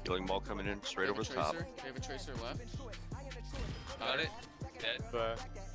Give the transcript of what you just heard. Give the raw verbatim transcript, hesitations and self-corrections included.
Killing ball coming in straight over the top. We have a tracer left. Got it. Dead. But